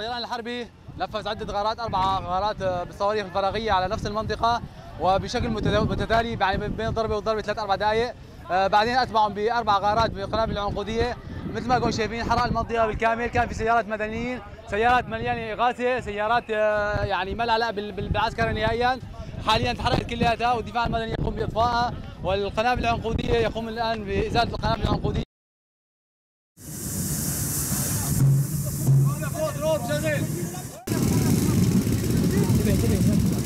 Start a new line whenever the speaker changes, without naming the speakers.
الطيران الحربي نفذ عدة غارات، 4 غارات بالصواريخ الفراغية على نفس المنطقة وبشكل متتالي، يعني بين ضربة وضربة 3-4 دقائق. بعدين أتبعهم ب4 غارات بالقنابل العنقودية. مثل ما كنتم شايفين حرق المنطقة بالكامل، كان في سيارات مدنيين، سيارات مليانة إغاثة، سيارات يعني ما لها علاقة بالعسكر نهائيا. حاليا تحرقت كلياتها والدفاع المدني يقوم بإطفائها، والقنابل العنقودية يقوم الآن بإزالة القنابل العنقودية. شغل